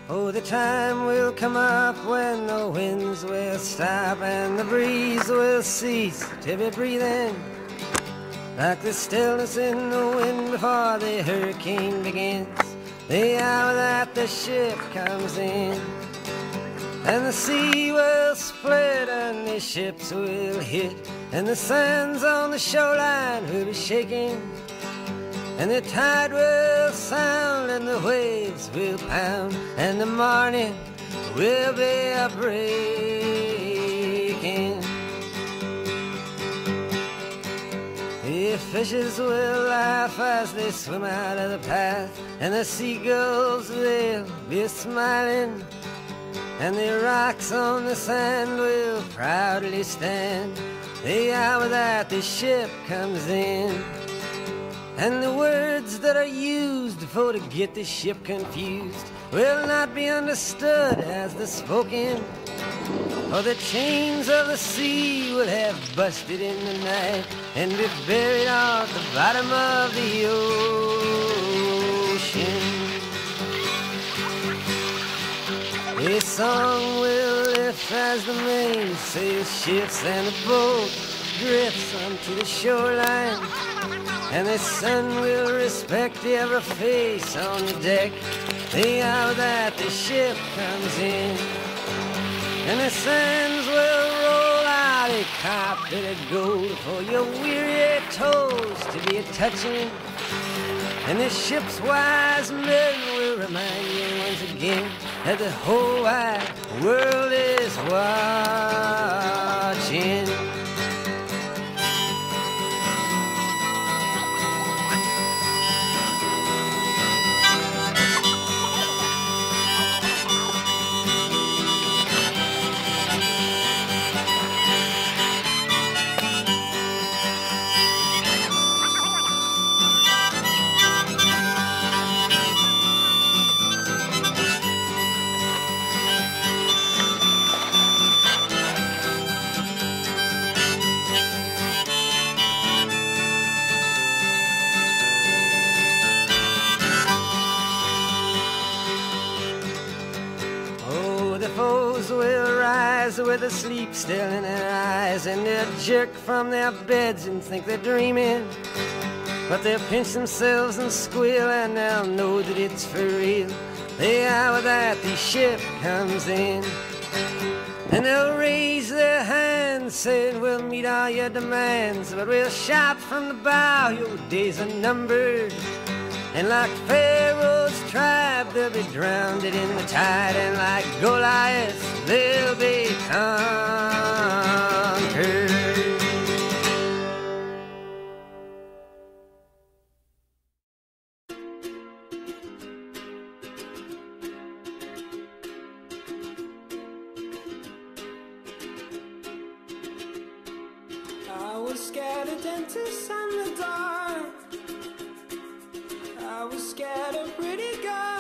Oh, the time will come up when the winds will stop and the breeze will cease to be breathing, like the stillness in the wind before the hurricane begins. The hour that the ship comes in, and the sea will split and the ships will hit, and the sands on the shoreline will be shaking, and the tide will sound and the waves will pound, and the morning will be a breaking. The fishes will laugh as they swim out of the path, and the seagulls they'll be smiling, and the rocks on the sand will proudly stand the hour that the ship comes in. And the words that are used for to get the ship confused will not be understood as the spoken, for the chains of the sea will have busted in the night and be buried on the bottom of the ocean. A song will lift as the mainsail shifts and the boat drifts onto the shoreline, and the sun will respect every face on the deck the hour that the ship comes in, and the sands will roll out a carpet of gold for your weary toes to be a-touching, and the ship's wise men will remind you once again that the whole wide world is watching. Will rise with the sleep still in their eyes, and they'll jerk from their beds and think they're dreaming, but they'll pinch themselves and squeal, and they'll know that it's for real the hour that the ship comes in. And they'll raise their hands saying, we'll meet all your demands, but we'll shout from the bow, your days are numbered, and like Pharaoh's tribe, they'll be drowned in the tide, and like Goliath, they'll be conquered. I was scared of dentists and the dark. I was scared of pretty girls.